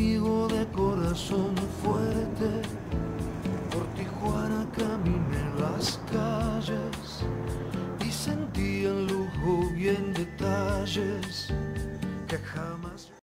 amigo de corazón fuerte. Por Tijuana caminé las calles y sentí en lujo y en detalles que jamás...